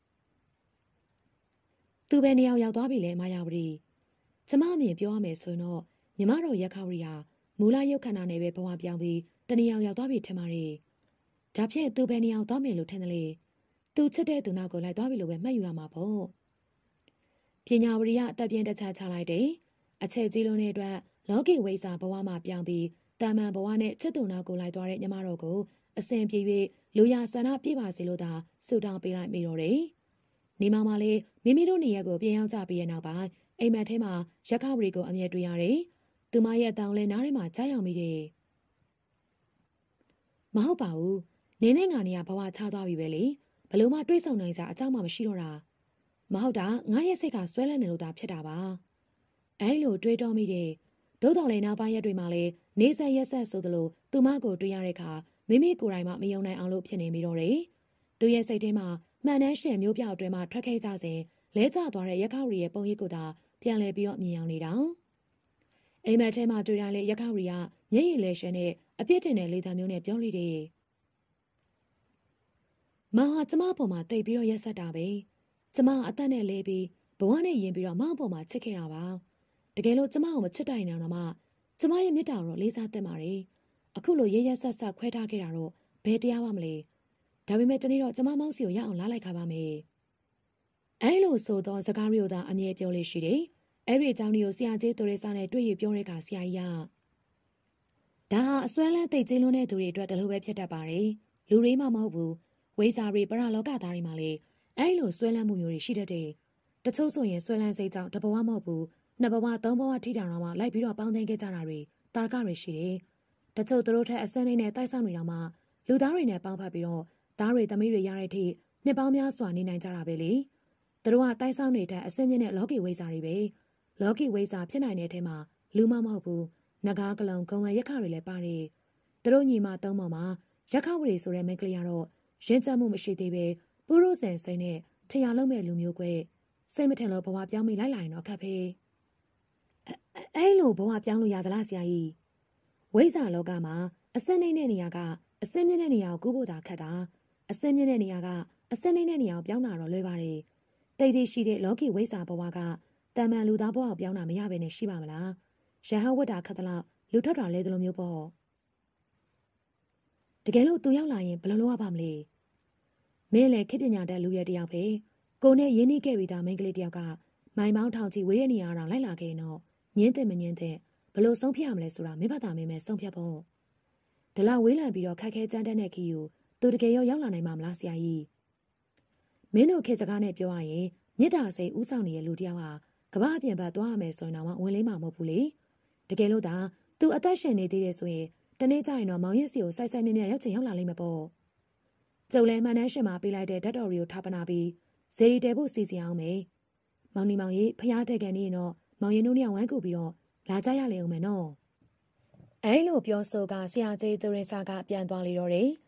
။သူပဲနေရာရောက်သွားပြီလေမာယာဝတီ။ကျမအမြင်ပြောရမယ်ဆိုရင်တော့ညီမတော်ရက်ခရီဟာမူလရုပ်ခန္ဓာနဲ့ပဲဘဝပြောင်းပြီးတနေရာရောက်သွားပြီထင်ပါတယ်။ဒါဖြင့်သူပဲနေရာသွားမယ်လို့ထင်တယ်လေ။သူချစ်တဲ့သူနောက်ကိုလိုက်သွားပြီလို့ပဲမှတ်ယူရမှာပေါ့။ပညာဝရီကအသက်ပြင်းတခြားချလိုက်တယ်။အချက်ကြီးလုံးတဲ့အတွက်လောကီဝိဇ္ဇာဘဝမှာပြောင်းပြီးတာမန်ဘဝနဲ့ချစ်သူနောက်ကိုလိုက်သွားတဲ့ညီမတော်ကိုအစဉ်ပြေ၍လူရဆန္ဒပြပါစေလို့သာဆုတောင်းပေးလိုက်မိတော့တယ်။နေမောင်မလေးမိမိတို့နေရက်ကိုပြန်ရောက်ကြပြီးတဲ့နောက်ပိုင်းအိမ်မက်ထဲမှာရက်ခဝရီကိုအမြဲတွေ့ရတယ်။သူမရဲ့အတောင်လဲနားထဲမှာကြားရောက်မိတယ်။မဟုတ်ပါဘူး။နင်းနဲ့ငါနေရဘဝချသွားပြီပဲလေ။ဘလို့မှတွေးဆုံနိုင်စရာအကြောင်းမှမရှိတော့တာ။မဟုတ်တာငါရဲ့စိတ်ကဆွဲလန်းနေလို့သာဖြစ်တာပါ။အဲလိုတွေးတော်မိတယ်။သို့တော်လည်းနောက်ပိုင်းရက်တွေမှာလည်းနေဆက်ရက်ဆက်ဆိုသလိုသူမကိုတွေ့ရတဲ့အခါမိမိကိုယ်တိုင်မှမယုံနိုင်အောင်လို့ဖြစ်နေမိတော့တယ်။သူရဲ့စိတ်ထဲမှာမှန်တမ်းရှင်မျိုးပြောက်အတွင်းမှာထွက်ခဲ့ကြစဉ်လဲကျသွားတဲ့ရက်ခရီရဲ့ပုံရိပ်ကိုသာပြန်လည်ပြီးတော့မြင်အောင်နေတာ။အိမ်မက်ထဲမှာတွေ့တိုင်းလေရက်ခရီကမျက်ရည်လဲရှင်းနဲ့အပြစ်တင်တဲ့လေသံမျိုးနဲ့ပြောလိုက်တယ်။မောင်ဟာကျမအပေါ်မှာတိတ်ပြီးတော့ရက်ဆက်တာပဲ။ကျမအသက်နဲ့လဲပြီးဘဝနဲ့ရင်ပြီးတော့မောင်အပေါ်မှာချစ်ခဲ့တာပါ။တကယ်လို့ကျမကိုမချစ်တိုင်အောင်တော့မှကျမရဲ့မြတ်တာတော့လေးစားသင့်ပါတယ်။အခုလိုရရဆက်ဆက်ခွဲထားခဲ့တာတော့ဘယ်တရားမှမလဲ။ဒါပေမဲ့တနေ့တော့ကျမမောက်စီကိုရအောင်လာလိုက်ခါပါမယ်။အဲလိုဆိုတော့စကားရီကိုသာအမြဲပြောလို့ရှိတယ်။အဲ့ဒီအကြောင်းတွေကိုဆရာကြီးသူရိစာနဲ့တွေ့ရပြောတဲ့အခါဆရာကြီးကဒါဟာအစွမ်းလန်းသိကျင်းလွန်းတဲ့သူတွေအတွက်တလို့ပဲဖြစ်တတ်ပါတယ်။လူတွေမှမဟုတ်ဘူး။ဝိဇာရီပရလောကသားတွေမှလည်းအဲလိုစွဲလန်းမှုမျိုးတွေရှိတတ်တယ်။တချို့ဆိုရင်စွဲလန်းစိတ်ကြောင့်တဘဝမဟုတ်ဘူး။နှစ်ဘဝသုံးဘဝထိတောင်တော့မှလိုက်ပြီးတော့ပေါင်းသိမ်းခဲ့ကြတာတွေတာရကတွေရှိတယ်။တချို့သူတို့ထက်အစင်းလေးနဲ့တိုက်ဆိုင်နေတော့မှလူသားတွေနဲ့ပေါင်းဖက်ပြီးတော့သားတွေသမီးတွေရတဲ့အထိနှစ်ပေါင်းများစွာနေနိုင်ကြတာပဲလေ။သူတို့ကတိုက်ဆိုင်နေတဲ့အစင်းချင်းနဲ့လောကီဝိဇာတွေပဲ။လောကီဝိဇာဖြစ်နိုင်တဲ့အထက်မှာလူမမဟုတ်ဘူး။နဂါးကလုံးဂုံဝဲရက်ခတွေလည်းပါတယ်။သူတို့ညီမသုံးပေါ်မှာရက်ခဝရီဆိုတဲ့မိန်းကလေးကတော့ရင့်ကျက်မှုမရှိသေးပဲပုရုษယ်စိတ်နဲ့ထရာလုံးမဲ့လူမျိုးကွဲစိတ်မထင်လို့ဘဝပြောင်းမိလိုက်လာရင်တော့ခက်ဖေး။အဲလိုဘဝပြောင်းလို့ရသလားဆရာကြီးဝိဇ္ဇာလောကမှာအစင်းနေတဲ့နေရာကအစင်းမြင့်တဲ့နေရာကိုကူးဖို့သာခက်တာအစင်းမြင့်တဲ့နေရာကအစင်းနေတဲ့နေရာကိုပြောင်းတာတော့လွယ်ပါတယ်တိတ်တိရှိတဲ့လောကီဝိဇ္ဇာဘဝကတမန်လူသားဘဝကိုပြောင်းတာမရဘဲနဲ့ရှိပါမလားရဟန်းဝတ္တာခက်သလားလူထွက်တာလဲသလိုမျိုးပေါ့တကယ်လို့သူရောက်လာရင်ဘယ်လိုလုပ်ရပါမလဲမင်းလည်းခေပညာတတ်လူရဲတယောက်ပဲကိုနဲ့ရင်းနှီးခဲ့ပြီးသားမိန်းကလေးတယောက်ကမိုင်ပေါင်းထောင်ချီဝေးတဲ့နေရာတော့လိုက်လာခဲ့ရင်တော့ညင်းတဲ့မညင်းတဲ့ဘလို့ဆုံးဖြတ်ရမလဲဆိုတာမိဘသားမင်းပဲဆုံးဖြတ်ဖို့ဒလဝေးလံပြီးတော့ခက်ခဲကြမ်းတမ်းတဲ့ခီကိုသူတကယ်ရောရောက်လာနိုင်မှာမလားဆရာကြီးမင်းတို့ခေစကားနဲ့ပြောရရင်မြစ်တာစိတ်ဥဆောင်နေတဲ့လူတယောက်ဟာကဘာအပြင်ဘက်သွားရမယ်ဆိုရင်တော့ဝင်လေးမှာမဟုတ်ဘူးလေတကယ်လို့သာသူအသက်ရှင်နေသေးတယ်ဆိုရင်တနေ့ကျရင်တော့မောင်ရစ်စီကိုစိုက်စိုက်မြမြရောက်ချင်ရောက်လာလိမ့်မယ်ပေါ့ကျုံလဲမှန်တမ်းရှင်မှာပေးလိုက်တဲ့ဓာတ်တော်ရီကိုထားပနာပြီးဇေရီတဲဖို့စီစီအောင်မယ်မောင်နီမောင်ကြီးဖျားတဲ့ကန်နေရင်တော့မောင်ရင်တို့နဲ့ဝိုင်းကူပြီးတော့လာကြရလေအောင်မယ်နော်အဲလိုပြောဆိုကဆရာကြီးသူရင်စာကပြန်သွားလေတော့တယ်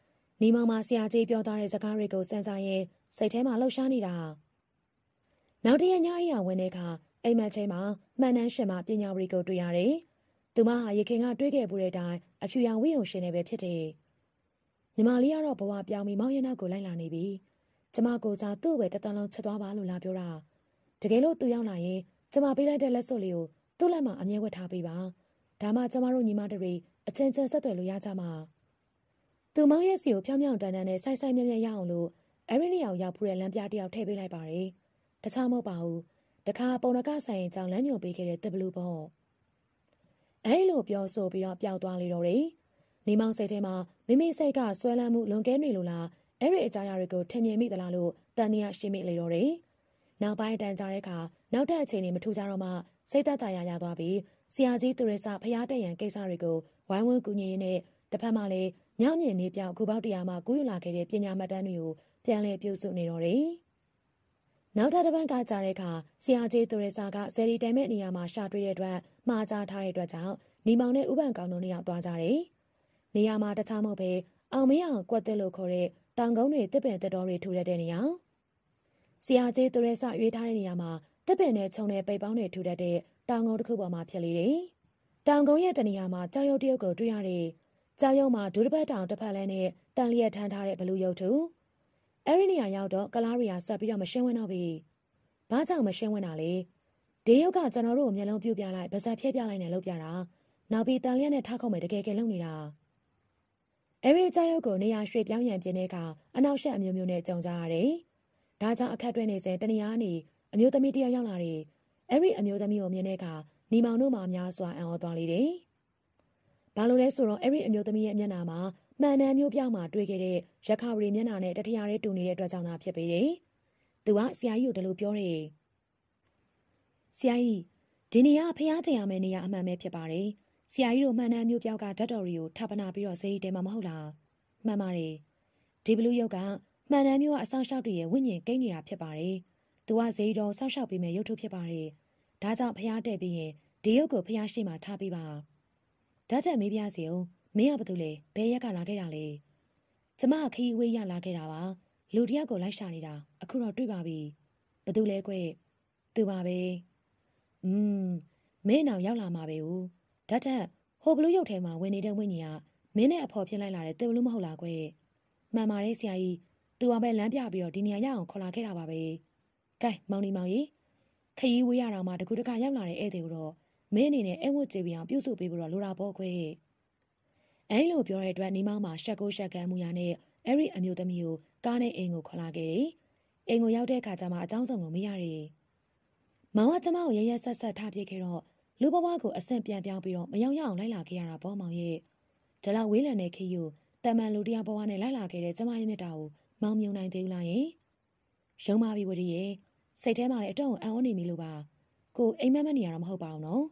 နီမောင်မှာဆရာကြီးပြောသွားတဲ့စကားတွေကိုစမ်းစားရင်စိတ်ထဲမှာလှုပ်ရှားနေတာနောက်တရက်ညအိယာဝင်တဲ့အခါအိမ်မက်ချင်းမှာမှန်နှန်းရှင်မပညာဝရီကိုတွေ့ရတယ်သူမဟာရခင်ကတွေ့ခဲ့မှုတဲ့အတိုင်းအဖြူရောင်ဝိယုံရှင်နေပဲဖြစ်တယ်ညီမလေးကတော့ဘဝပြောင်းပြီးမောင်ရင်နောက်ကိုလိုက်လာနေပြီကျမကိုစားသူ့ပဲတတန်းလုံးချက်သွားပါလို့လာပြောတာတကယ်လို့သူရောက်လာရင်ကျမပေးလိုက်တဲ့လက်စွပ်လေးကိုသူ့လက်မှာအမြဲဝတ်ထားပေးပါဒါမှကျမတို့ညီမတွေအချင်းချင်းဆက်သွယ်လို့ရကြမှာသူမောင်ရဲ့စီကိုဖြောင်းဖြောင်းတန်းတန်းနဲ့ဆိုက်ဆိုက်မြက်မြက်ရအောင်လို့အဲ့ဒီနေရာရောက်ဖူးတဲ့လမ်းပြတယောက်ထည့်ပေးလိုက်ပါတယ်တခြားမဟုတ်ပါဘူးတခါပုံရကဆိုင်ရင်ကြောင့်လမ်းညွှန်ပေးခဲ့တဲ့တဘလူပေါ့အဲ့လိုပြောဆိုပြီးတော့ပျောက်သွားလေတော့တယ်နေမောင်စိတ်ထဲမှာမိမိစိတ်ကဆွဲလန်းမှုလွန်ကဲနေလို့လားအဲ့ဒီအကြအရာတွေကိုထင်မြင်မိသလားလို့တန်တရားရှိမိလေတော့တယ်နောက်ပိုင်းတန်ကြတဲ့အခါနောက်ထပ်အခြေအနေမထူကြတော့မှစိတ်သက်သာရရသွားပြီးဆရာကြီးသူရစဖျားတဲ့ရန်ကိစ္စတွေကိုဝိုင်းဝန်းကူညီရင်းနဲ့တစ်ဖက်မှာလည်းညောင်မြင့်နေပြောက်ကူပေါက်တရားမှကူးယူလာခဲ့တဲ့ပညာမှတ်တမ်းတွေကိုပြန်လည်ပြုစုနေတော့တယ်နောက်ထပ်တစ်ပတ်ကကြာတဲ့အခါဆရာကြီးသူရစကဇယ်ရီတိုင်မဲ့နေရာမှာရှာတွေ့တဲ့အတွက်မှားကြားထားတဲ့အတွက်ကြောင့်နီမောင်နဲ့ဥပန်ကောင်တို့နှစ်ယောက်သွားကြတယ်နေရာမှာတခြားမဟုတ်ပဲအောင်မင်းအောင်ကွက်တက်လို့ခေါ်တဲ့တောင်ကုန်းတွေတစ်ပင်တက်တော်တွေထူတဲ့တဲ့နေရာဆရာကြီးသူရဲစရွေးထားတဲ့နေရာမှာတစ်ပင်နဲ့ခြုံတဲ့ပိတ်ပေါင်းတွေထူတဲ့တဲ့တောင်ကုန်းတစ်ခုပေါ်မှာဖြစ်လေတယ်။တောင်ကုန်းရဲ့တနေရာမှာကြောက်ရွံ့တရုတ်ကိုတွေ့ရတယ်။ကြောက်ရွံ့မှာဒူတစ်ပတ်တောင်တစ်ဖက်လဲနဲ့တန်လျက်ထမ်းထားတဲ့ဘလူးရုပ်ထု။အဲ့ဒီနေရာရောက်တော့ကလားရီယာဆက်ပြီးတော့မရှင်းဝင်တော့ပြီ။ဘာကြောင့်မရှင်းဝင်တာလဲ။ဒီရုပ်ကကျွန်တော်တို့ကိုမျက်လုံးပြုတ်ပြလိုက်ဗဇက်ဖြဲပြလိုက်နဲ့လုပ်ပြတာ။နောက်ပြီးတန်လျက်နဲ့ထားခုံမဲ့တကယ်ကယ်လုံနေတာ။အဲ့ဒီကြောက်ရွံ့ကိုနေရာရွှေ့ပြောင်းရန်ပြင်းတဲ့အခါအနောက်ရှက်အမျိုးမျိုးနဲ့ကြုံကြရတယ်။ဒါကြောင့်အခက်တွဲနေစဉ်တနေရာကနေအမျိုးသမီးတယောက်ရောက်လာတယ်။အဲ့ဒီအမျိုးသမီးကိုမြင်တဲ့အခါနီမောင်တို့မှများစွာအံ့ဩသွားလေတယ်။ဘာလို့လဲဆိုတော့အဲ့ဒီအမျိုးသမီးရဲ့မျက်နှာမှာမှန်တမ်းမျိုးပြောင်းမှတွေ့ခဲ့တဲ့ရခဝရီမျက်နှာနဲ့တထရာလေးတူနေတဲ့အတွက်ကြောင့်သာဖြစ်ပေတယ်။သူကဆရာကြီးကိုဒီလိုပြောတယ်။ဆရာကြီးဒီနေရာဖျားတရားမယ့်နေရာအမှန်ပဲဖြစ်ပါတယ်။ဆရာကြီးတို့မှန်တမ်းမျိုးပြောင်းကဓာတ်တော်ရီကိုထပ်ပနာပြီးတော့ဇေယီတဲမှာမဟုတ်လား။မှန်ပါတယ်။ဒီဘလူးရုပ်ကမှန်တမ်းမျိုးကအဆောင်ရှောက်တည်းရဲ့ဝိညာဉ်ကိန်းနေတာဖြစ်ပါတယ်။သူကဇေယီတော်ဆောက်ရှောက်ပြီးမဲ့ရုပ်ထုဖြစ်ပါတယ်။ဒါကြောင့်ဖျားတဲ့ပြီးရင်ဒီရုပ်ကိုဖျားရှိမှထားပြီးပါ။ဒါချက်မေးပြစီအောင်မင်းကဘာလို့လဲဘယ်ရက်ကလာခဲ့တာလဲ။ကျမခီးဝေးရလာခဲ့တာပါ။လူတယောက်ကိုလိုက်ရှာနေတာအခုတော့တွေ့ပါပြီ။ဘာလို့လဲကွ။သူပါပဲ။อืมမင်းအောင်ရောက်လာမှာပဲဦး။ဒါချက်ဟိုဘလူးရုပ်ထဲမှာဝင်နေတဲ့ဝိညာဉ်ကမင်းနဲ့အဖော်ဖြစ်လိုက်လာတဲ့တေဘလူးမဟုတ်လားကွ။မှန်ပါတယ်ဆရာကြီး။သူကပဲလမ်းပြပြီးတော့ဒီနေရာရအောင်ခေါ်လာခဲ့တာပါပဲ။ကဲမောင်နီမောင်ကြီးခရီးဝေးရတော့မှတကူတကရောက်လာတဲ့ဧည့်သည်ကိုတော့မင်းအနေနဲ့အဲ့ဝတ်ကြည့်ပြီးအောင်ပြုစုပေးဖို့တော့လိုတာပေါ့ခွဲအဲလိုပြောတဲ့အတွက်နီမောင်မှာရှက်ကိုရှက်ကမ်းမှုရနဲ့အဲ့ဒီအမျိုးသမီးကိုကားနဲ့အိမ်ကိုခေါ်လာခဲ့တယ်အိမ်ကိုရောက်တဲ့အခါကျမှအကြောင်းစုံကိုမရရတယ်မောင်ကကျမကိုရရဆက်ဆက်ထားပြခဲ့တော့လူဘဝကိုအဆင့်ပြန်ပြောင်းပြီးတော့မယောင်ရအောင်လိုက်လာခဲ့ရတာပေါ့မောင်ရဲ့ဒါလောက်ဝေးလံတဲ့ခီးကိုတမန်လူတရားဘဝနဲ့လိုက်လာခဲ့တဲ့ကျမရဲ့မြတ်တာကိုမောင်မြုံနိုင်သေးဘူးလားယင်ရုံပါပြီဝရီရဲ့စိတ်ထဲမှာလည်းအတော့အံ့ဩနေပြီလို့ပါကိုအိမ်မက်မက်နေရတော့မဟုတ်ပါဘူးနော်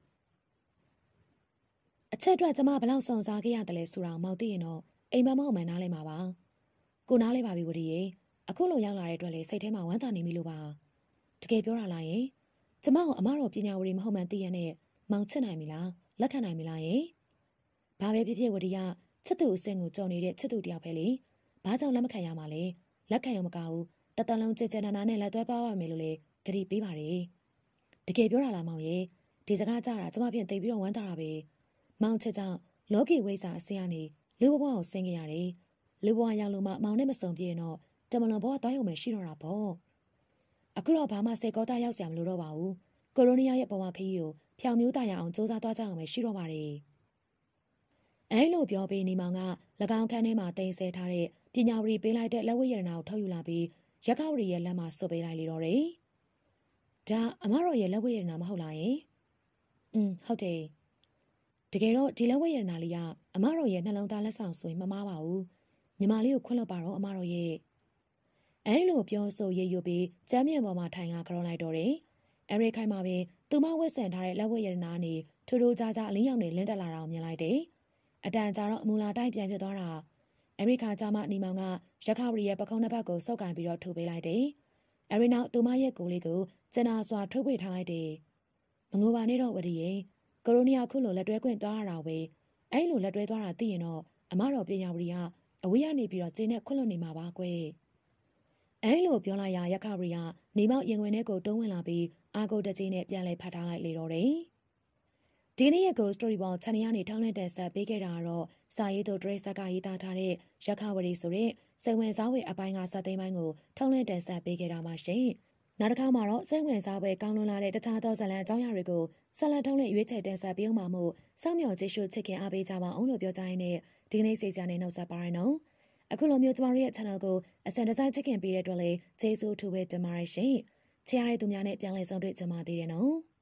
အချက်အတွက်ကျမဘလောက်စုံစားခဲ့ရတယ်လဲဆိုတာမောက်သိရင်တော့အိမ်မက်မဟုတ်မှနားလဲမှာပါကိုနားလဲပါပြီဝရီရဲ့အခုလိုရောက်လာတဲ့အတွက်လေစိတ်ထဲမှာဝမ်းသာနေပြီလို့ပါတကယ်ပြောတာလားယင်ကျမကိုအမတော်ပညာဝရီမဟုတ်မှန်းသိရနဲ့မောင်ချစ်နိုင်ပြီလားလက်ခံနိုင်ပြီလားယင်ဘာပဲဖြစ်ဖြစ်ဝရီကချစ်သူအစင်ကိုကြော်နေတဲ့ချစ်သူတယောက်ပဲလေဘာကြောင့်လက်မခံရမှာလဲလက်ခံရုံမကဘူးတတလုံးကြကြနာနာနဲ့လက်သွဲပါပါမယ်လို့လေဂရီပေးပါတယ်တကယ်ပြောတာလားမောင်ရဲ့ဒီစကားကြားတာကျမဖြင့်သိပြီးတော့ဝမ်းသာတာပဲမောင်ချစ်ကြောင့်လောကီဝိဇ္ဇာအစင်းကနေလူဘဝကိုဆင်းခဲ့ရတယ်လူဘဝရောက်လို့မှမောင်နဲ့မစုံပြည့်ရင်တော့တမလွန်ဘဝသွားရုံပဲရှိတော့တာပေါ့အခုတော့ဘာမှစိတ်ကောသားရောက်စရာမလိုတော့ပါဘူးကိုရိုနီးယားရဲ့ဘဝခရီးကိုဖြောင်မျိုးတရအောင်စူးစမ်းသွားကြအောင်ပဲရှိတော့ပါတယ်အဲလိုပြောပြီးနေမောင်က၎င်းခန်းထဲမှာတင်ဆက်ထားတဲ့ပညာဝရီပေးလိုက်တဲ့လက်ဝဲရတနာကိုထုတ်ယူလာပြီးရခဝရီရဲ့လက်မှာဆွပေးလိုက်လေတော့တယ်ဒါအမတော်ရဲ့လက်ဝဲရတနာမဟုတ်လားယင်อืมဟုတ်တယ်တကယ်တော့ဒီလက်ဝဲရတနာလေးကအမတော်ရဲ့နှလုံးသားလက်ဆောင်ဆိုရင်မမားပါဘူးညီမလေးကိုခွင့်လွှတ်ပါတော့အမတော်ရဲ့အဲလိုပြောဆိုရည်ရွယ်ပြီးကျမ်းမြေပေါ်မှာထိုင်ကကြောလိုက်တော့တယ်အဲရိခိုင်မှာပဲသူမဝတ်ဆင်ထားတဲ့လက်ဝဲရတနာနေထူထူခြားခြားအလင်းရောင်တွေလင်းတက်လာတာကိုမြင်လိုက်တယ်အတန်ကြာတော့အမူလာတိုက်ပြန်ဖြစ်သွားတာအရိခါကြမနီမောင်ကရခဝရီရဲ့ပခုံးနှစ်ဖက်ကိုစုပ်ကန်ပြီးတော့ထုတ်ပေးလိုက်တယ်။အဲဒီနောက်သူမရဲ့ကိုယ်လေးကိုကျနာစွာထုတ်ဝေထားလိုက်တယ်။မငိုပါနဲ့တော့ဝရီရဲ့ကိုရိုနီယာခုလိုလက်တွဲခွင့်သွားရတာပဲ။အဲလိုလက်တွဲသွားတာသိရင်တော့အမတော်ပညာဝရီကအဝေးကနေပြီးတော့ကျင်းနဲ့ခွလွတ်နေမှာပါကွယ်အဲလိုပြောလိုက်ရရက်ခရီကနေမောက်ရင်ဝင်ထဲကိုတုံးဝင်လာပြီးအာကိုတကြီးနဲ့ပြန်လဲဖတ်ထားလိုက်လေတော့တယ်ဒီနေ့ရက်ကို story board ချန်နယ်ကနေထောင်းလဲတင်ဆက်ပေးခဲ့တာကတော့စာရေးသူဒရိတ်ဆက်ကရေးသားထားတဲ့ရက်ခဝရီဆိုတဲ့စိတ်ဝင်စားဖွယ်အပိုင်းကစသိမ်းပိုင်းကိုထောင်းလဲတင်ဆက်ပေးခဲ့တာပါရှင်နောက်တစ်ခါမှာတော့စိတ်ဝင်စားဖွယ်ကောင်းလွန်လာတဲ့တခြားသောဇာတ်လမ်းအကြောင်းအရာတွေကိုဆက်လက်ထုံးနဲ့ရွေးချယ်တင်ဆက်ပေးအောင်ပါမို့စောင့်မျှော်ကြည့်ရှုချစ်ခင်အားပေးကြပါအောင်လို့ပြောကြရင်းနဲ့ဒီနေ့စီစဉ်နေနှုတ်ဆက်ပါရနော်အခုလိုမျိုးကျမတို့ရဲ့ channel ကိုအစံတစိုက်ချစ်ခင်ပေးတဲ့အတွက်လည်းကျေးဇူးထူးပဲတင်ပါတယ်ရှင်ချစ်ရတဲ့သူများနဲ့ပြန်လည်ဆုံတွေ့ကြပါသေးတယ်နော်